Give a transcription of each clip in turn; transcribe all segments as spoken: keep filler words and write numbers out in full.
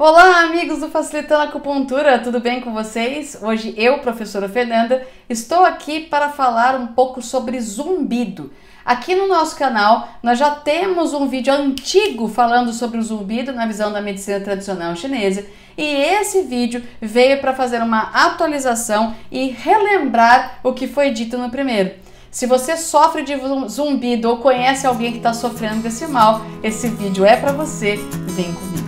Olá, amigos do Facilitando Acupuntura, tudo bem com vocês? Hoje eu, professora Fernanda, estou aqui para falar um pouco sobre zumbido. Aqui no nosso canal, nós já temos um vídeo antigo falando sobre o zumbido na visão da medicina tradicional chinesa, e esse vídeo veio para fazer uma atualização e relembrar o que foi dito no primeiro. Se você sofre de zumbido ou conhece alguém que está sofrendo desse mal, esse vídeo é para você, vem comigo.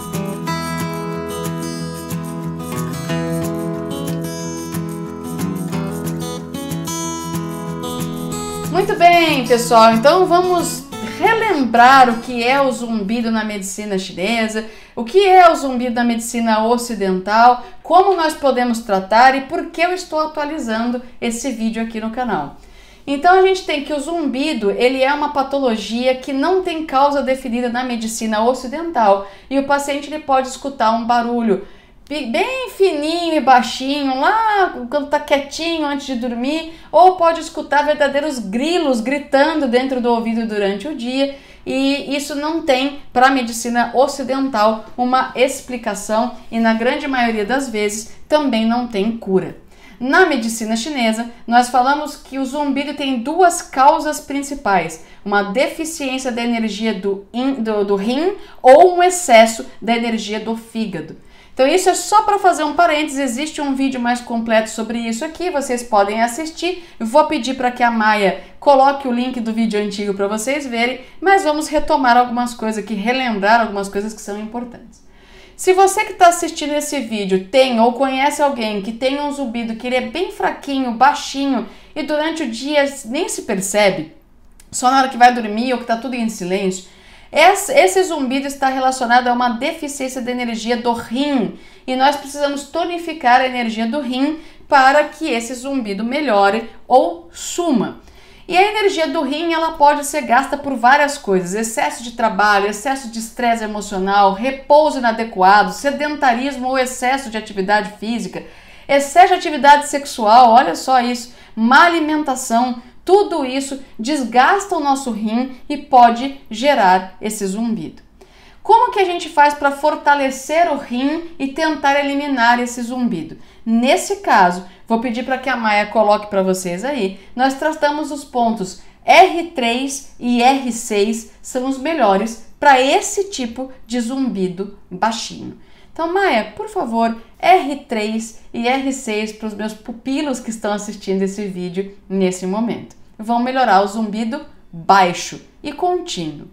Muito bem, pessoal, então vamos relembrar o que é o zumbido na medicina chinesa, o que é o zumbido na medicina ocidental, como nós podemos tratar e por que eu estou atualizando esse vídeo aqui no canal. Então a gente tem que o zumbido, ele é uma patologia que não tem causa definida na medicina ocidental e o paciente ele pode escutar um barulho bem fininho e baixinho, lá quando tá quietinho antes de dormir, ou pode escutar verdadeiros grilos gritando dentro do ouvido durante o dia, e isso não tem para a medicina ocidental uma explicação e na grande maioria das vezes também não tem cura. Na medicina chinesa, nós falamos que o zumbido tem duas causas principais, uma deficiência da energia do, in, do, do rim ou um excesso da energia do fígado. Então isso é só para fazer um parênteses, existe um vídeo mais completo sobre isso aqui, vocês podem assistir. Eu vou pedir para que a Maia coloque o link do vídeo antigo para vocês verem, mas vamos retomar algumas coisas aqui, relembrar algumas coisas que são importantes. Se você que está assistindo esse vídeo tem ou conhece alguém que tem um zumbido que ele é bem fraquinho, baixinho e durante o dia nem se percebe, só na hora que vai dormir ou que está tudo em silêncio, esse zumbido está relacionado a uma deficiência de energia do rim e nós precisamos tonificar a energia do rim para que esse zumbido melhore ou suma. E a energia do rim ela pode ser gasta por várias coisas, excesso de trabalho, excesso de estresse emocional, repouso inadequado, sedentarismo ou excesso de atividade física, excesso de atividade sexual, olha só isso, má alimentação. Tudo isso desgasta o nosso rim e pode gerar esse zumbido. Como que a gente faz para fortalecer o rim e tentar eliminar esse zumbido? Nesse caso, vou pedir para que a Maia coloque para vocês aí, nós tratamos os pontos R três e R seis, são os melhores para esse tipo de zumbido baixinho. Então, Maia, por favor, R três e R seis para os meus pupilos que estão assistindo esse vídeo nesse momento. Vão melhorar o zumbido baixo e contínuo.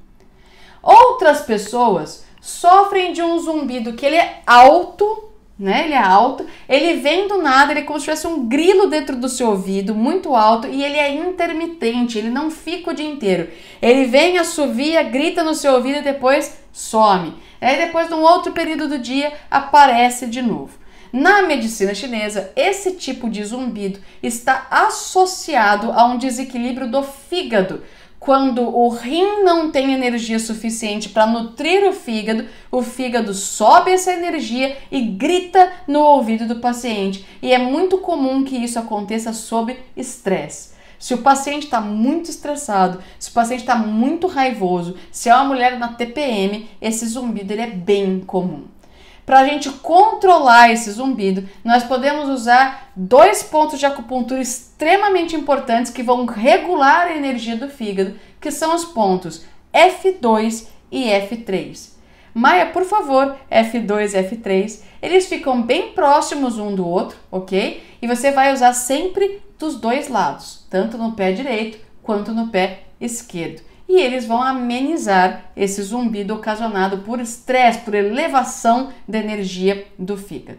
Outras pessoas sofrem de um zumbido que ele é alto, né? Ele é alto, ele vem do nada, ele é como se tivesse um grilo dentro do seu ouvido, muito alto, e ele é intermitente, ele não fica o dia inteiro. Ele vem, assovia, grita no seu ouvido e depois some. Aí depois de um outro período do dia aparece de novo. Na medicina chinesa, esse tipo de zumbido está associado a um desequilíbrio do fígado. Quando o rim não tem energia suficiente para nutrir o fígado, o fígado sobe essa energia e grita no ouvido do paciente. E é muito comum que isso aconteça sob estresse. Se o paciente está muito estressado, se o paciente está muito raivoso, se é uma mulher na T P M, esse zumbido ele é bem comum. Para a gente controlar esse zumbido, nós podemos usar dois pontos de acupuntura extremamente importantes que vão regular a energia do fígado, que são os pontos F dois e F três. Maia, por favor, F dois e F três, eles ficam bem próximos um do outro, ok? E você vai usar sempre dos dois lados, tanto no pé direito quanto no pé esquerdo. E eles vão amenizar esse zumbido ocasionado por estresse, por elevação da energia do fígado.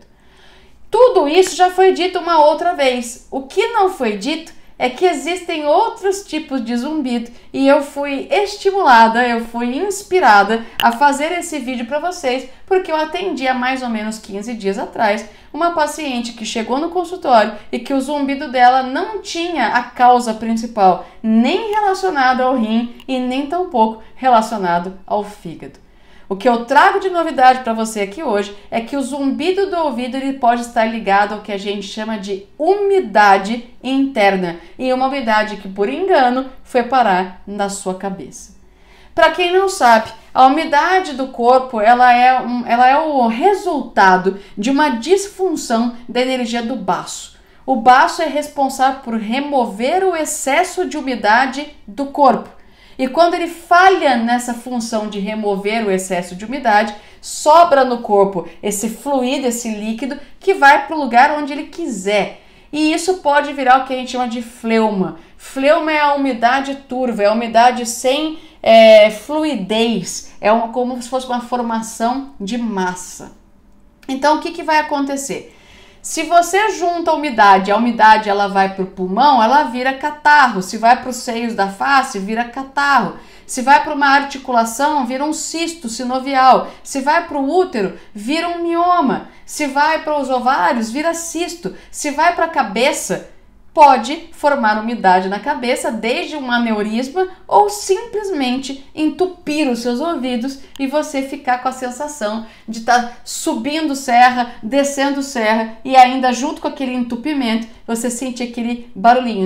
Tudo isso já foi dito uma outra vez. O que não foi dito é que existem outros tipos de zumbido e eu fui estimulada, eu fui inspirada a fazer esse vídeo para vocês porque eu atendi há mais ou menos quinze dias atrás uma paciente que chegou no consultório e que o zumbido dela não tinha a causa principal, nem relacionada ao rim e nem tampouco relacionado ao fígado. O que eu trago de novidade para você aqui hoje é que o zumbido do ouvido ele pode estar ligado ao que a gente chama de umidade interna, e uma umidade que por engano foi parar na sua cabeça. Para quem não sabe, a umidade do corpo ela é, um, ela é o resultado de uma disfunção da energia do baço. O baço é responsável por remover o excesso de umidade do corpo. E quando ele falha nessa função de remover o excesso de umidade, sobra no corpo esse fluido, esse líquido, que vai para o lugar onde ele quiser. E isso pode virar o que a gente chama de fleuma. Fleuma é a umidade turva, é a umidade sem é, fluidez, é uma, como se fosse uma formação de massa. Então, o que, que vai acontecer? Se você junta a umidade, a umidade ela vai para o pulmão, ela vira catarro. Se vai para os seios da face, vira catarro. Se vai para uma articulação, vira um cisto sinovial. Se vai para o útero, vira um mioma. Se vai para os ovários, vira cisto. Se vai para a cabeça, pode formar umidade na cabeça, desde um aneurisma ou simplesmente entupir os seus ouvidos e você ficar com a sensação de estar tá subindo serra, descendo serra e ainda junto com aquele entupimento você sente aquele barulhinho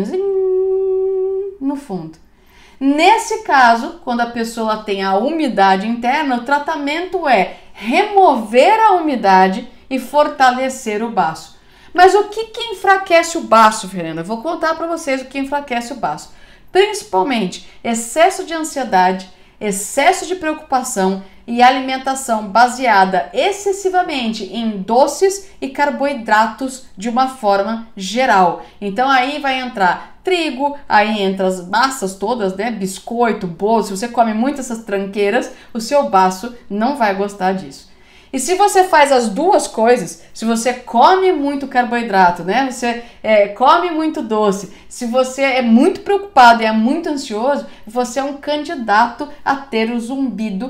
no fundo. Nesse caso, quando a pessoa tem a umidade interna, o tratamento é remover a umidade e fortalecer o baço. Mas o que, que enfraquece o baço, Fernanda? Eu vou contar para vocês o que enfraquece o baço. Principalmente excesso de ansiedade, excesso de preocupação e alimentação baseada excessivamente em doces e carboidratos de uma forma geral. Então aí vai entrar trigo, aí entra as massas todas, né? Biscoito, bolo. Se você come muito essas tranqueiras, o seu baço não vai gostar disso. E se você faz as duas coisas, se você come muito carboidrato, né? Você é, come muito doce, se você é muito preocupado e é muito ansioso, você é um candidato a ter o zumbido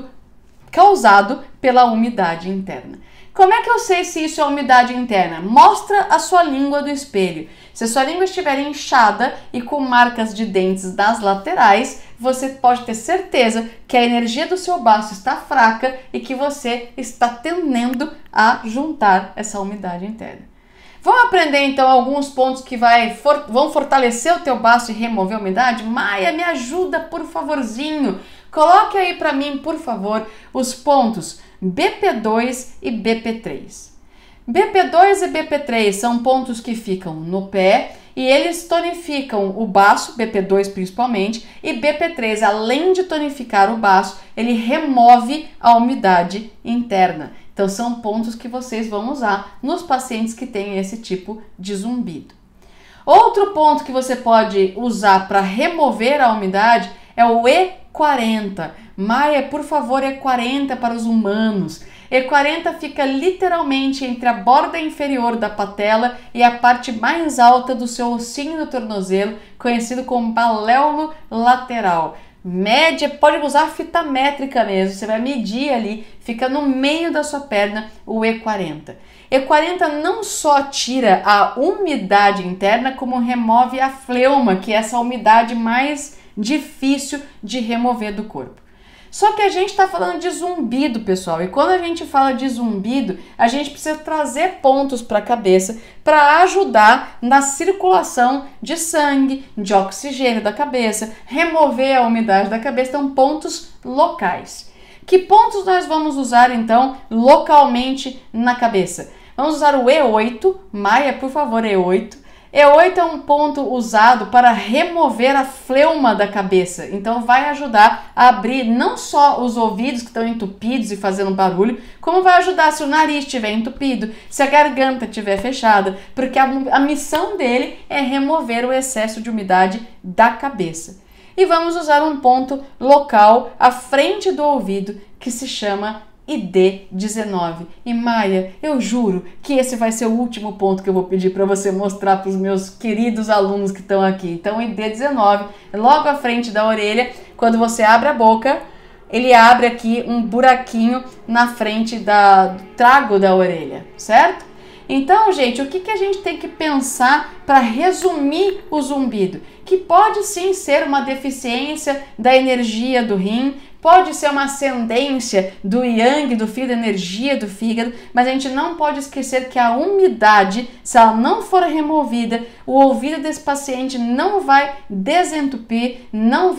causado pela umidade interna. Como é que eu sei se isso é umidade interna? Mostra a sua língua do espelho. Se a sua língua estiver inchada e com marcas de dentes das laterais, você pode ter certeza que a energia do seu baço está fraca e que você está tendendo a juntar essa umidade interna. Vamos aprender então alguns pontos que vai for, vão fortalecer o teu baço e remover a umidade? Maia, me ajuda por favorzinho. Coloque aí para mim, por favor, os pontos B P dois e B P três. B P dois e B P três são pontos que ficam no pé e eles tonificam o baço, B P dois principalmente, e B P três, além de tonificar o baço, ele remove a umidade interna. Então são pontos que vocês vão usar nos pacientes que têm esse tipo de zumbido. Outro ponto que você pode usar para remover a umidade é o E quarenta. Maia, por favor, E quarenta para os humanos. E quarenta fica literalmente entre a borda inferior da patela e a parte mais alta do seu ossinho do tornozelo, conhecido como baléolo lateral. Média, pode usar fita métrica mesmo, você vai medir ali, fica no meio da sua perna o E quarenta. E quarenta não só tira a umidade interna, como remove a fleuma, que é essa umidade mais difícil de remover do corpo. Só que a gente está falando de zumbido, pessoal, e quando a gente fala de zumbido, a gente precisa trazer pontos para a cabeça para ajudar na circulação de sangue, de oxigênio da cabeça, remover a umidade da cabeça, então pontos locais. Que pontos nós vamos usar então localmente na cabeça? Vamos usar o E oito, Maia, por favor, E oito. E oito é um ponto usado para remover a fleuma da cabeça, então vai ajudar a abrir não só os ouvidos que estão entupidos e fazendo barulho, como vai ajudar se o nariz estiver entupido, se a garganta estiver fechada, porque a, a missão dele é remover o excesso de umidade da cabeça. E vamos usar um ponto local à frente do ouvido que se chama I D dezenove. E Maia, eu juro que esse vai ser o último ponto que eu vou pedir para você mostrar para os meus queridos alunos que estão aqui. Então, I D dezenove, logo à frente da orelha, quando você abre a boca, ele abre aqui um buraquinho na frente da, do trago da orelha, certo? Então, gente, o que, que a gente tem que pensar para resumir o zumbido? Que pode sim ser uma deficiência da energia do rim, pode ser uma ascendência do yang, do fio da energia do fígado, mas a gente não pode esquecer que a umidade, se ela não for removida, o ouvido desse paciente não vai desentupir, não vai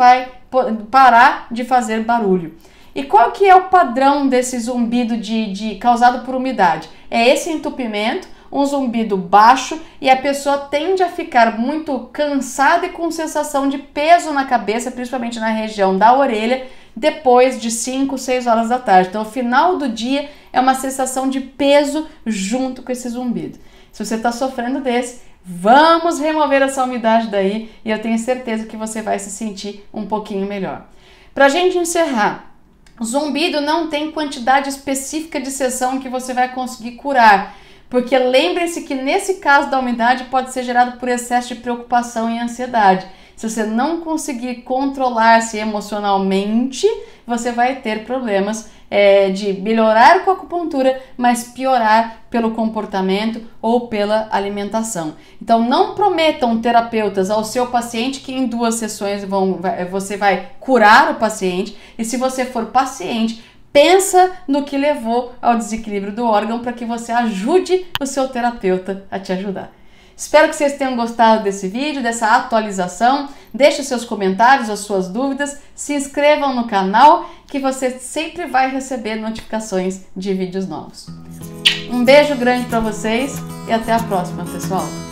parar de fazer barulho. E qual que é o padrão desse zumbido de, de, causado por umidade? É esse entupimento, um zumbido baixo, e a pessoa tende a ficar muito cansada e com sensação de peso na cabeça, principalmente na região da orelha, depois de cinco, seis horas da tarde. Então, o final do dia é uma sensação de peso junto com esse zumbido. Se você está sofrendo desse, vamos remover essa umidade daí e eu tenho certeza que você vai se sentir um pouquinho melhor. Para a gente encerrar, o zumbido não tem quantidade específica de sessão que você vai conseguir curar, porque lembre-se que nesse caso da umidade pode ser gerado por excesso de preocupação e ansiedade. Se você não conseguir controlar-se emocionalmente, você vai ter problemas é, de melhorar com a acupuntura, mas piorar pelo comportamento ou pela alimentação. Então não prometam, terapeutas, ao seu paciente que em duas sessões vão, você vai curar o paciente, e se você for paciente, pensa no que levou ao desequilíbrio do órgão para que você ajude o seu terapeuta a te ajudar. Espero que vocês tenham gostado desse vídeo, dessa atualização. Deixe seus comentários, as suas dúvidas, se inscrevam no canal que você sempre vai receber notificações de vídeos novos. Um beijo grande para vocês e até a próxima, pessoal!